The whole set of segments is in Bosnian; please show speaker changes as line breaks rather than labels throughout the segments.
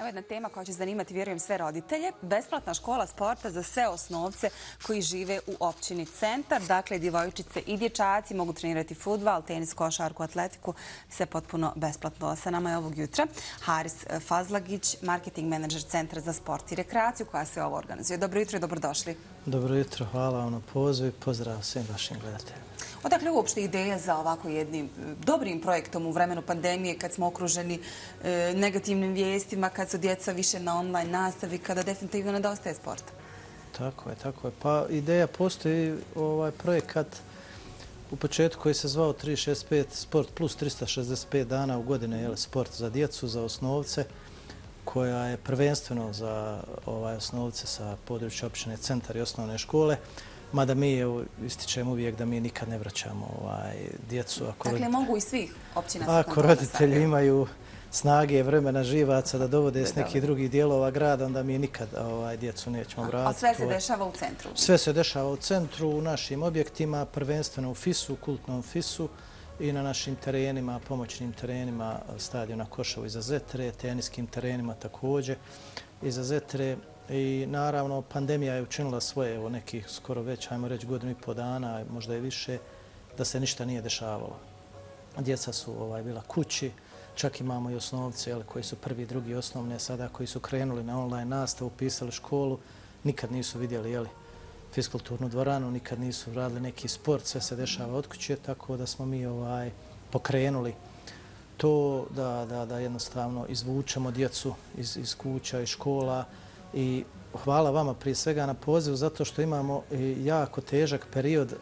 Evo jedna tema koja će zanimati, vjerujem, sve roditelje. Besplatna škola sporta za sve osnovce koji žive u općini Centar. Dakle, djevojčice i dječaci mogu trenirati fudbal, tenis, košarku, atletiku. Sve potpuno besplatno. Sa nama je ovog jutra Haris Fazlagić, marketing menadžer Centra za sport i rekreaciju koja sve ovo organizuje. Dobro jutro i dobrodošli.
Dobro jutro, hvala vam na pozivu i pozdrav svim vašim gledateljima.
Odakle uopšte ideja za ovako jednim dobrim projektom u vremenu pandemije, kad smo okruženi negativnim vijestima, kad su djeca više na online nastavi, kada definitivno nedostaje sporta?
Tako je, tako je. Pa ideja postoji projekat u početku koji se zvao 365 sport plus 365 dana u godine, sport za djecu, za osnovce, koja je prvenstveno za osnovce sa područja općine Centar i osnovne škole. Mada mi ističemo uvijek da mi nikad ne vraćamo djecu.
Dakle, mogu i svih općina se
ako roditelji imaju snage i vremena živaca da dovode s nekih drugih dijelova grada, onda mi nikad djecu nećemo vratiti.
A sve se dešava u centru?
Sve se dešava u centru, u našim objektima, prvenstveno u FIS-u, kultnom FIS-u i na našim terenima, pomoćnim terenima stadiona Koševo iza Zetre, teniskim terenima također iza Zetre. I naravno, pandemija je učinila svoje, evo nekih skoro već, ajmo reći, godinu i po dana, možda i više, da se ništa nije dešavalo. Djeca su bila kući, čak imamo i osnovce koji su prvi, drugi osnovne sada, koji su krenuli na online nastavu, upisali školu, nikad nisu vidjeli fiskulturnu dvoranu, nikad nisu radili neki sport, sve se dešava od kuće, tako da smo mi pokrenuli to da jednostavno izvučemo djecu iz kuća i škola. I hvala vama prije svega na pozivu zato što imamo jako težak period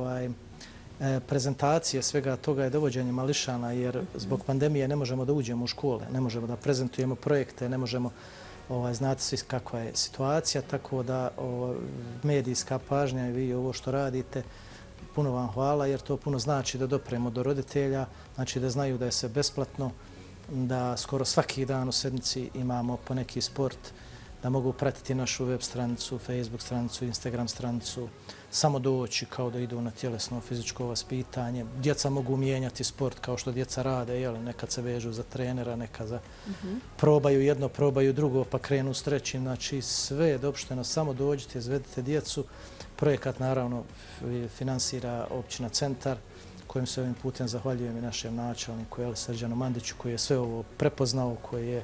prezentacije svega toga je dovođenje mališana jer zbog pandemije ne možemo da uđemo u škole, ne možemo da prezentujemo projekte, ne možemo znati svi kakva je situacija, tako da medijska pažnja i vi ovo što radite, puno vam hvala jer to puno znači da dopremo do roditelja, znači da znaju da je sve besplatno, da skoro svaki dan u sedmici imamo po neki sport, da mogu pratiti našu web stranicu, Facebook stranicu, Instagram stranicu, samo doći kao da idu na tjelesno fizičko vaspitanje. Djeca mogu mijenjati sport kao što djeca rade, nekad se vežu za trenera, nekad za probaju jedno, probaju drugo, pa krenu s trećim. Znači sve je dopušteno, samo dođite, izvedite djecu. Projekat naravno finansira općina Centar, kojim se ovim putem zahvaljujem i našem načelniku Srđanu Mandiću koji je sve ovo prepoznao, koji je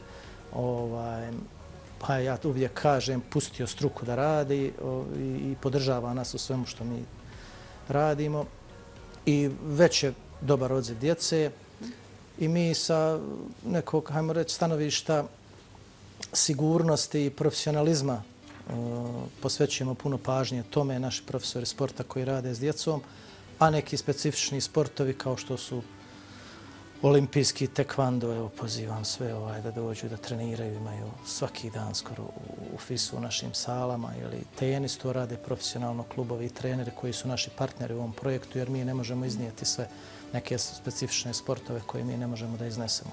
pa ja uvijek kažem, pustio struku da radi i podržava nas u svemu što mi radimo. I već je dobar odziv djece i mi sa nekog, hajmo reći, stanovišta sigurnosti i profesionalizma posvećujemo puno pažnje tome, naši profesori sporta koji rade s djecom, a neki specifični sportovi kao što su olimpijski tekvando, evo pozivam sve da dođu da treniraju, imaju svaki dan skoro u FIS-u u našim salama ili tenis, to rade profesionalno klubovi i treneri koji su naši partneri u ovom projektu jer mi ne možemo iznijeti sve neke specifične sportove koje mi ne možemo da iznesemo.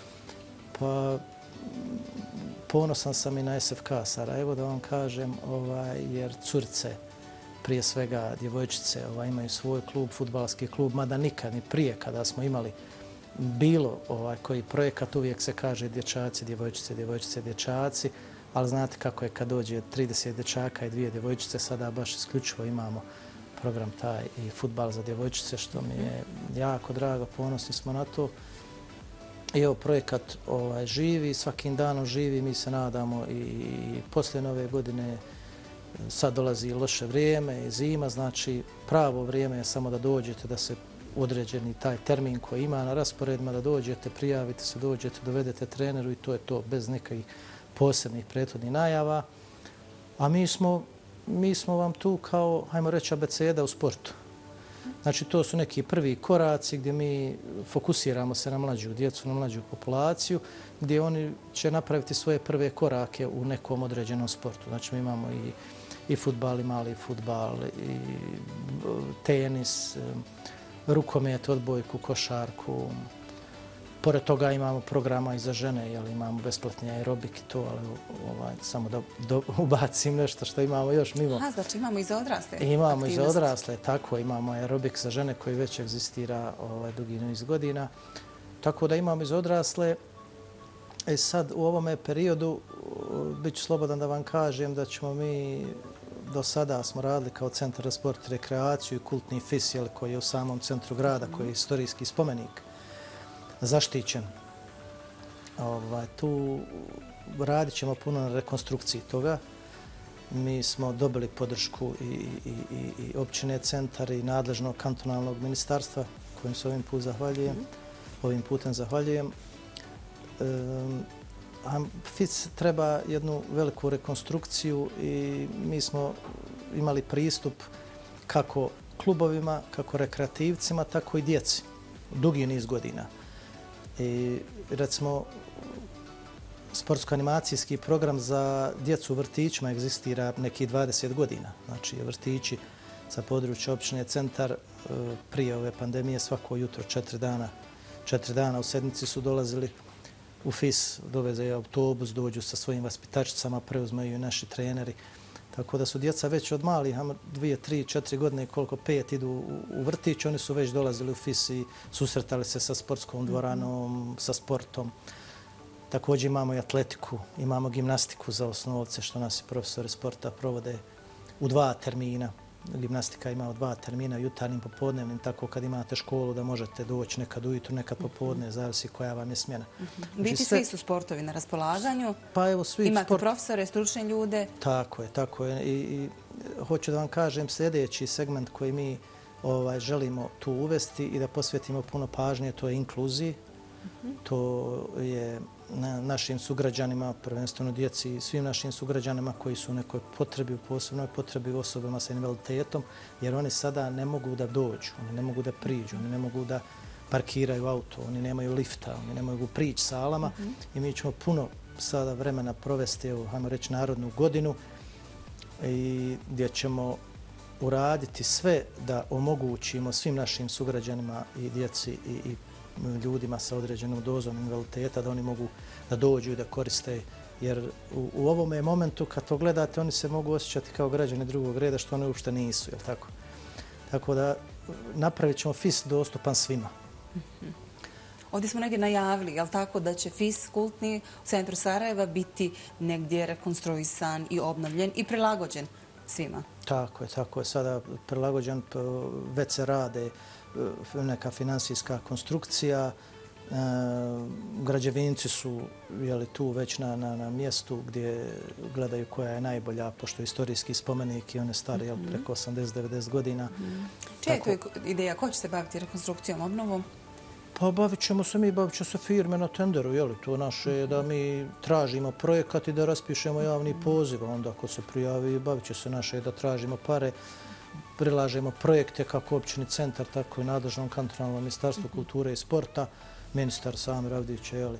Pa ponosan sam i na SFK Sarajevo da vam kažem jer curice, prije svega djevojčice imaju svoj klub, fudbalski klub, mada nikad ni prije kada smo imali bilo koji projekat, uvijek se kaže dječaci, djevojčice, djevojčice, dječaci, ali znate kako je kad dođe 30 dječaka i 2 djevojčice, sada baš isključivo imamo program taj i fudbal za djevojčice, što mi je jako drago, ponosni smo na to. I evo, projekat živi, svakim danom živi, mi se nadamo i poslije nove godine sad dolazi loše vrijeme i zima, znači pravo vrijeme je samo da dođete, da se određeni taj termin koji ima na rasporedima, da dođete, prijavite se, dođete, dovedete treneru i to je to, bez nekih posebnih prethodnih najava. A mi smo vam tu kao, hajmo reći, abeceda u sportu. Znači, to su neki prvi koraci gdje mi fokusiramo se na mlađu djecu, na mlađu populaciju, gdje oni će napraviti svoje prve korake u nekom određenom sportu. Znači, mi imamo i fudbal, i mali fudbal, i tenis, rukomet, odbojku, košarku. Pored toga imamo programa i za žene, imamo besplatni aerobik i to, ali samo da ubacim nešto što imamo još mimo.
Znači imamo i za odrasle?
Imamo i za odrasle, tako, imamo aerobik za žene koji već egzistira dugi niz godina. Tako da imamo i za odrasle Sad u ovome periodu bit ću slobodan da vam kažem da ćemo mi, do sada smo radili kao Centar za sport i rekreaciju i kultni FIS koji je u samom centru grada, koji je istorijski spomenik, zaštićen. Tu radit ćemo puno na rekonstrukciji toga. Mi smo dobili podršku i općine Centar i nadležnog kantonalnog ministarstva, kojim se ovim putem zahvaljujem. FIS treba jednu veliku rekonstrukciju i mi smo imali pristup kako klubovima, kako rekreativcima, tako i djeci. Dugi niz godina. I recimo, sportsko-animacijski program za djecu u vrtićima egzistira nekih 20 godina. Znači, vrtići sa područja općine Centar prije ove pandemije svako jutro 4 dana u sedmici su dolazili u FIS, doveze autobus, dođu sa svojim vaspitačicama, preuzmeju i naši treneri. Tako da su djeca već od malih, 2, 3, 4 godine, koliko 5 idu u vrtić, oni su već dolazili u FIS i susretali se sa sportskom dvoranom, sa sportom. Također imamo i atletiku, imamo gimnastiku za osnovce, što nas profesori sporta provode u 2 termina. Gimnastika ima 2 termina, jutarnjim, popodnevnim, tako kad imate školu da možete doći nekad ujutru, nekad popodne, zavisi koja vam je smjena.
Biti svi su sportovi na raspolaganju,
pa evo,
imate profesore, stručne ljude.
Tako je. I hoću da vam kažem sljedeći segment koji mi želimo tu uvesti i da posvetimo puno pažnje, to je inkluziji. To je našim sugrađanima, prvenstveno djeci i svim našim sugrađanima koji su u nekoj potrebi, u posebnoj potrebi osobama sa invaliditetom, jer oni sada ne mogu da dođu, oni ne mogu da priđu, oni ne mogu da parkiraju auto, oni nemaju lifta, oni ne mogu prići salama i mi ćemo puno sada vremena provesti, hajmo reći, Narodnu godinu i gdje ćemo uraditi sve da omogućimo svim našim sugrađanima i djeci i ljudima sa određenom dozom invaliditeta da oni mogu da dođu i da koriste. Jer u ovome momentu kad to gledate oni se mogu osjećati kao građani drugog reda što oni uopšte nisu. Tako da napravit ćemo FIS dostupan svima.
Ovdje smo negdje najavili, jel tako, da će FIS kultni u centru Sarajeva biti negdje rekonstruisan i obnovljen i prilagođen svima.
Tako je. Sada prilagođen, već se rade neka finansijska konstrukcija. Građevinci su tu već na mjestu gdje gledaju koja je najbolja, pošto je istorijski spomenik i on je star preko 80-90 godina.
Čija je to ideja? Ko će se baviti rekonstrukcijom, obnovom?
Pa bavit ćemo se firme na tenderu. To naše je da mi tražimo projekat i da raspišemo javni poziv. Onda ako se prijavi, bavit će se naše da tražimo pare, prilažemo projekte kako općini Centar, tako i nadležnom kantonalnom ministarstvu kulture i sporta. Ministar Samir Avdić je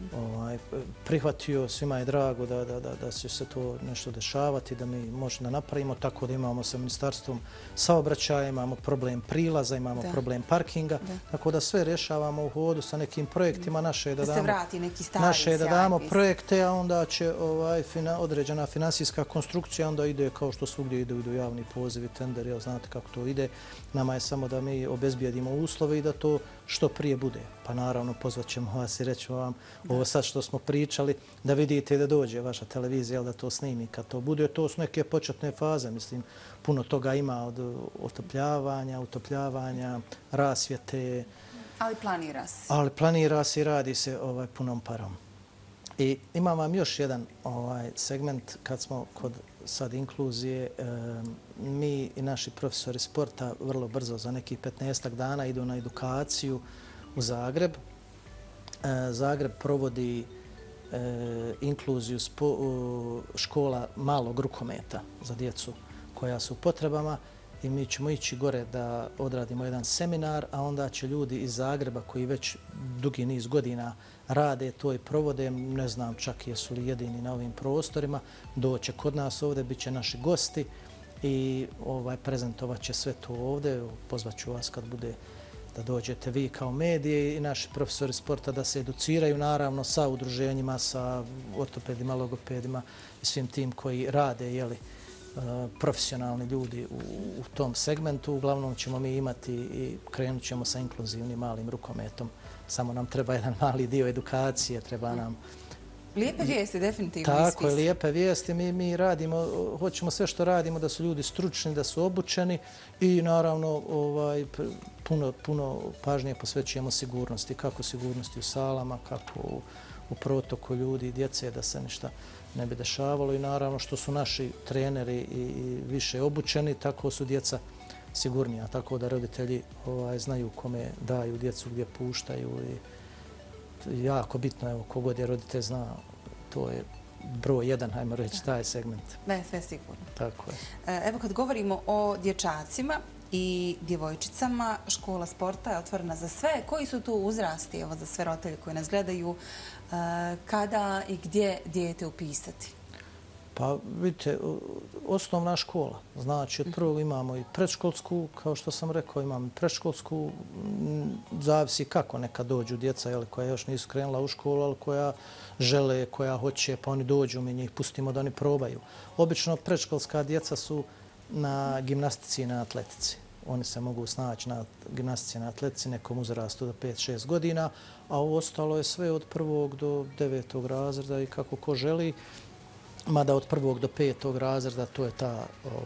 prihvatio, svima je drago da će se to nešto dešavati, da mi možemo da napravimo, tako da imamo sa ministarstvom saobraćaja, imamo problem prilaza, imamo problem parkinga, tako da sve rješavamo u hodu sa nekim projektima. Naše je da damo projekte, a onda će određena finansijska konstrukcija, onda ide kao što svugdje idu javni pozivi, tenderi, znate kako to ide. Nama je samo da mi obezbijedimo uslove i da to što prije bude. Pa naravno pozvat ćemo vas i rećemo vam ovo sad što smo pričali, da vidite i da dođe vaša televizija, da to snimi. Kad to bude, to su neke početne faze. Mislim, puno toga ima od utopljavanja, rasvjete.
Ali planira se.
Ali planira se i radi se punom parom. I imam vam još jedan segment kad smo kod sad inkluzije. Mi i naši profesori sporta vrlo brzo, za nekih 15 dana, idu na edukaciju u Zagreb. Zagreb provodi inkluziju škola malog rukometa za djecu koja su u potrebama i mi ćemo ići gore da odradimo jedan seminar, a onda će ljudi iz Zagreba koji već dugi niz godina rade to i provode, ne znam čak jesu li jedini na ovim prostorima, doće kod nas ovdje, bit će naši gosti i prezentovat će sve to ovdje. Pozvat ću vas kad bude da dođete vi kao medije i naši profesori sporta da se educiraju, naravno sa udruženjima, sa ortopedima, logopedima i svim tim koji rade, profesionalni ljudi u tom segmentu. Uglavnom ćemo mi imati i krenut ćemo sa inkluzivnim malim rukometom. Samo nam treba jedan mali dio edukacije, treba nam
Lijepe vijesti, definitivno iz
Tako je,
spisa.
lijepe vijesti. Mi radimo, hoćemo sve što radimo da su ljudi stručni, da su obučeni i naravno puno pažnje posvećujemo sigurnosti. Kako sigurnosti u salama, kako u protoku ljudi i djece, da se ništa ne bi dešavalo. I naravno što su naši treneri i više obučeni, tako su djeca sigurnija. Tako da roditelji znaju kome daju djecu, gdje puštaju i jako bitno, evo, kogod je roditelj zna, to je broj jedan, hajmo reći, taj segment.
Ne, sve sigurno.
Tako je.
Evo kad govorimo o dječacima i djevojčicama, škola sporta je otvorena za sve. Koji su tu uzrasti, evo, za sve roditelje koji nas gledaju, kada i gdje dijete upisati?
Pa vidite, osnovna škola, znači od prvog imamo i predškolsku, kao što sam rekao, imamo i predškolsku, zavisi kako neka dođu djeca koja još nisu krenula u školu, ali koja žele, koja hoće, pa oni dođu, mi njih pustimo da oni probaju. Obično predškolska djeca su na gimnastici i na atletici. Oni se mogu snaći na gimnastici i na atletici nekom uzrastu do 5-6 godina, a ovo ostalo je sve od 1. do 9. razreda i kako ko želi. Mada od 1. do 5. razreda to je ta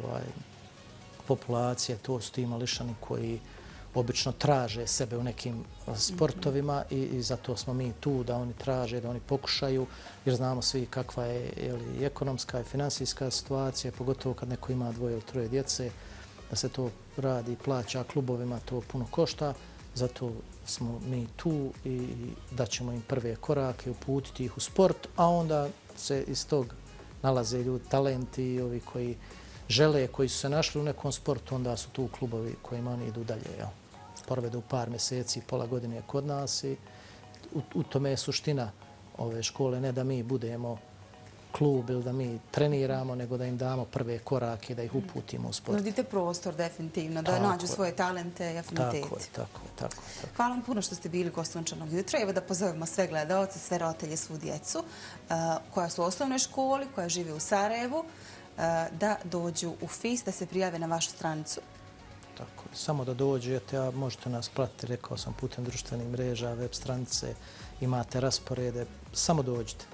populacija, to su ti mališani koji obično traže sebe u nekim sportovima i zato smo mi tu da oni traže, da oni pokušaju, jer znamo svi kakva je i ekonomska i finansijska situacija, pogotovo kad neko ima 2 ili 3 djece, da se to radi, plaća klubovima, to puno košta. Zato smo mi tu i daćemo im prve korake, uputiti ih u sport, a onda se iz tog nalaze ljudi, talenti i ovi koji žele, koji su se našli u nekom sportu, onda su tu klubovi kojima oni idu dalje. Provedu par mjeseci, pola godine kod nas i u tome je suština ove škole. Ne da mi budemo klub ili da mi treniramo, nego da im damo prve korake, da ih uputimo u sport.
Nudite prostor definitivno, da nađu svoje talente i afinitete.
Tako je.
Hvala vam puno što ste bili gost Sunčanog jutra. Evo da pozovemo sve gledalce, sve roditelje, svu djecu koja su u osnovnoj školi, koja žive u Sarajevu, da dođu u FIS, da se prijave na vašu stranicu.
Tako je. Samo da dođete, a možete nas pratiti, rekao sam, putem društvenih mreža, web stranice, imate rasporede. Samo dođite.